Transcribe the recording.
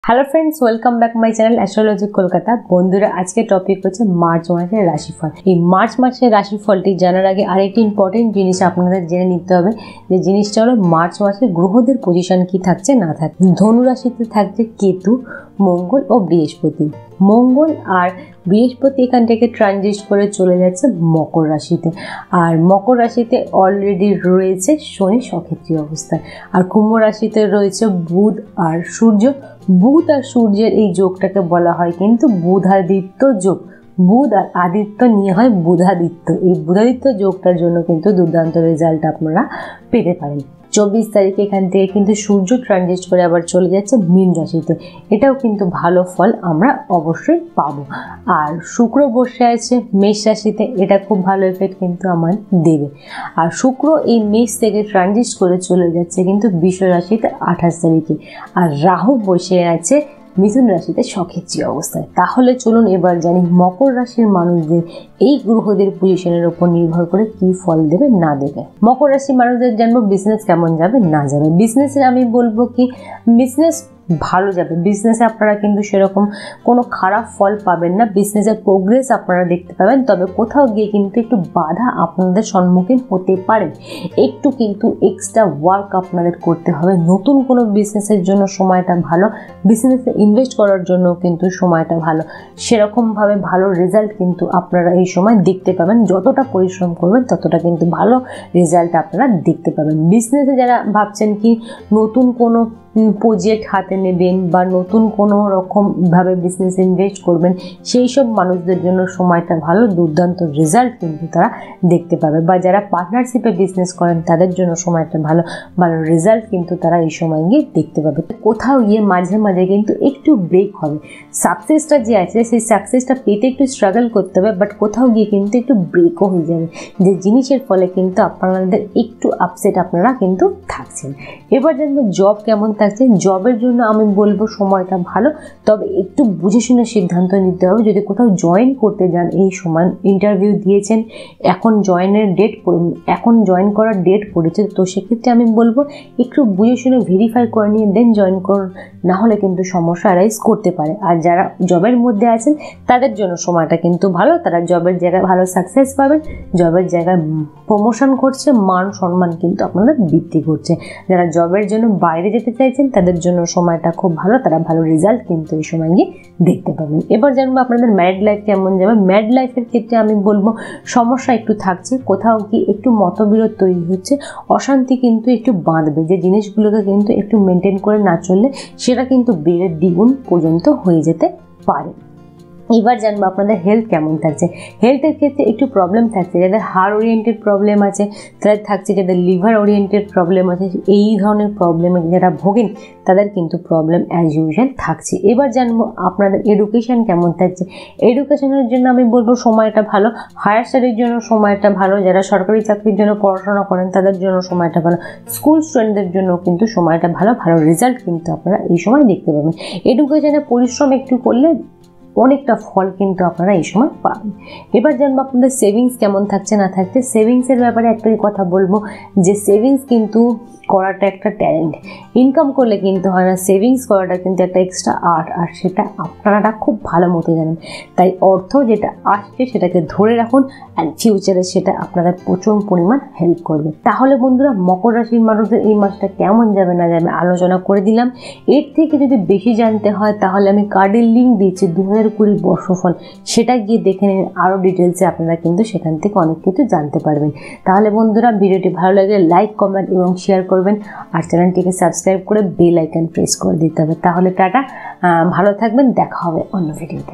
Hello friends, welcome back my channel astrology Kolkata. বন্ধুরা, আজকে topic হচ্ছে মার্চ মাসের রাশিফল। এই মার্চ মাসের রাশিফলটি জানার আগে আরেকটি ইম্পর্টেন্ট জিনিস আপনাদের জেনে নিতে হবে, যে জিনিসটা হলো মার্চ মাসে গ্রহদের পজিশন কি থাকছে না থাকছে। ধনু রাশিতে থাকছে কেতু, মঙ্গল ও বৃহস্পতি। মঙ্গল আর বৃহস্পতি এখান থেকে ট্রানজিট করে চলে যাচ্ছে মকর রাশিতে, আর মকর রাশিতে অলরেডি রয়েছে শনি সক্ষেত্রী অবস্থায়, আর কুম্ভ রাশিতে রয়েছে বুধ আর সূর্য। বুধ আর সূর্যের এই যোগটাকে বলা হয় কিন্তু বুধাদিত্য যোগ। বুধ আর আদিত্য নিয়ে হয় বুধাদিত্য। এই বুধাদিত্য যোগটার জন্য কিন্তু দুর্দান্ত রেজাল্ট আপনারা পেতে পারেন। 24 তারিখে এখান থেকে কিন্তু সূর্য ট্রানজিট করে আবার চলে যাচ্ছে মীন রাশিতে, এটাও কিন্তু ভালো ফল আমরা অবশ্যই পাবো। আর শুক্র বসে আছে মেষ রাশিতে, এটা খুব ভালো এফেক্ট কিন্তু আমার দেবে। আর শুক্র এই মেষ থেকে ট্রানজিট করে চলে যাচ্ছে কিন্তু বৃষ রাশিতে 28 তারিখে, আর রাহু বসে আছে মিথুন রাশিতে সক্ষেত্রী অবস্থায়। তাহলে চলুন এবার জানি মকর রাশির মানুষদের এই গ্রহদের পজিশনের উপর নির্ভর করে কি ফল দেবে না দেবে। মকর রাশির মানুষদের জানবো বিজনেস কেমন যাবে না যাবে। বিজনেসে আমি বলবো কি বিজনেস ভালো যাবে। বিজনেসে আপনারা কিন্তু সেরকম কোনো খারাপ ফল পাবেন না, বিজনেসের প্রোগ্রেস আপনারা দেখতে পাবেন। তবে কোথাও গিয়ে কিন্তু একটু বাধা আপনাদের সম্মুখীন হতে পারে, একটু কিন্তু এক্সট্রা ওয়ার্ক আপনাদের করতে হবে। নতুন কোনো বিজনেসের জন্য সময়টা ভালো, বিজনেসে ইনভেস্ট করার জন্য কিন্তু সময়টা ভালো। সেরকমভাবে ভালো রেজাল্ট কিন্তু আপনারা এই সময় দেখতে পাবেন। যতটা পরিশ্রম করবেন ততটা কিন্তু ভালো রেজাল্ট আপনারা দেখতে পাবেন। বিজনেসে যারা ভাবছেন কি নতুন কোনো প্রজেক্ট হাতে নেবেন বা নতুন কোনো রকমভাবে বিজনেস ইনভেস্ট করবেন, সেই সব মানুষদের জন্য সময়টা ভালো, দুর্দান্ত রেজাল্ট কিন্তু তারা দেখতে পাবে। বা যারা পার্টনারশিপে বিজনেস করেন তাদের জন্য সময়টা ভালো, ভালো রেজাল্ট কিন্তু তারা এই সময় গিয়ে দেখতে পাবে। কোথাও গিয়ে মাঝে মাঝে কিন্তু একটু ব্রেক হবে। সাকসেসটা যে আছে সেই সাকসেসটা পেতে একটু স্ট্রাগল করতে হবে, বাট কোথাও গিয়ে কিন্তু একটু ব্রেকও হয়ে যাবে, যে জিনিসের ফলে কিন্তু আপনাদের একটু আপসেট আপনারা কিন্তু থাকছেন। এবার জানবো জব কেমন থাকছে। জবের জন্য আমি বলবো সময়টা ভালো, তবে একটু বুঝে শুনে সিদ্ধান্ত নিতে হবে। যদি কোথাও জয়েন করতে যান এই সময়, ইন্টারভিউ দিয়েছেন, এখন জয়েন করার ডেট পড়েছে, তো সেক্ষেত্রে আমি বলবো একটু বুঝে শুনে ভেরিফাই করে নিয়ে দেন জয়েন করুন, না হলে কিন্তু সমস্যা অ্যারাইজ করতে পারে। আর যারা জবের মধ্যে আছেন তাদের জন্য সময়টা কিন্তু ভালো, তারা জবের জায়গায় ভালো সাকসেস পাবেন, জবের জায়গায় প্রমোশন করছে, মান সম্মান কিন্তু আপনাদের বৃদ্ধি করছে। যারা জবের জন্য বাইরে যেতে চাইছেন তাদের জন্য সময়টা খুব ভালো, তারা ভালো রেজাল্ট কিন্তু এই সময় গিয়ে দেখতে পাবেন। এবার জানবো আপনাদের ম্যারিড লাইফ কেমন যাবে। ম্যারিড লাইফের ক্ষেত্রে আমি বলবো সমস্যা একটু থাকছে, কোথাও কি একটু মতবিরোধ তৈরি হচ্ছে, অশান্তি কিন্তু একটু বাঁধবে, যে জিনিসগুলোকে কিন্তু একটু মেনটেন করে না চললে সেটা কিন্তু বেড়ে দ্বিগুণ পর্যন্ত হয়ে যেতে পারে। এবার জানবো আপনাদের হেলথ কেমন থাকছে। হেলথের ক্ষেত্রে একটু প্রবলেম থাকছে, যাদের হার্ট ওরিয়েন্টেড প্রবলেম আছে তাদের থাকছে, যাদের লিভার ওরিয়েন্টেড প্রবলেম আছে, এই ধরনের প্রবলেমে যারা ভোগেন তাদের কিন্তু প্রবলেম অ্যাজ ইউজুয়াল থাকছে। এবার জানবো আপনাদের এডুকেশন কেমন থাকছে। এডুকেশনের জন্য আমি বলবো সময়টা ভালো, হায়ার স্টাডির জন্য সময়টা ভালো, যারা সরকারি চাকরির জন্য পড়াশোনা করেন তাদের জন্য সময়টা ভালো, স্কুল স্টুডেন্টদের জন্য কিন্তু সময়টা ভালো, ভালো রেজাল্ট কিন্তু আপনারা এই সময় দেখতে পাবেন। এডুকেশনে পরিশ্রম একটু করলে অনেকটা ফল কিন্তু আপনারা এই সময় পাবেন। এবার জানবো আপনাদের সেভিংস কেমন থাকছে না থাকছে। সেভিংসের ব্যাপারে একটাই কথা বলবো, যে সেভিংস কিন্তু করাটা একটা ট্যালেন্ট। ইনকাম করলে কিন্তু হয় না, সেভিংস করাটা কিন্তু একটা এক্সট্রা আর্ট, আর সেটা আপনারা খুব ভালো মতো জানেন। তাই অর্থ যেটা আসছে সেটাকে ধরে রাখুন, অ্যান্ড ফিউচারে সেটা আপনাদের প্রচুর পরিমাণ হেল্প করবে। তাহলে বন্ধুরা, মকর রাশির মানুষদের এই মাসটা কেমন যাবে না যাবে আলোচনা করে দিলাম। এর থেকে যদি বেশি জানতে হয় তাহলে আমি কার্ডের লিঙ্ক দিয়েছি 2020 বর্ষফল, সেটা গিয়ে দেখে নিন, আরও ডিটেলসে আপনারা কিন্তু সেখান থেকে অনেক কিছু জানতে পারবেন। তাহলে বন্ধুরা, ভিডিওটি ভালো লাগলে লাইক, কমেন্ট এবং শেয়ার করবেন, আর চ্যানেলটিকে সাবস্ক্রাইব করে বেল আইকন প্রেস করে দিতে হবে। তাহলে টাটা, ভালো থাকবেন, দেখা হবে অন্য ভিডিওতে।